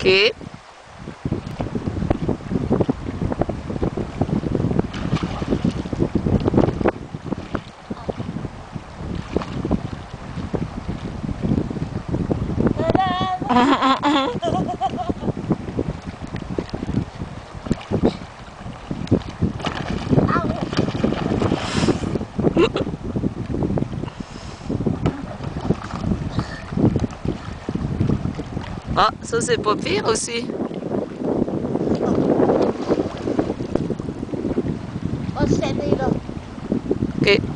Ok. Ah, ça c'est pas pire aussi. Oh, c'est là. Ok.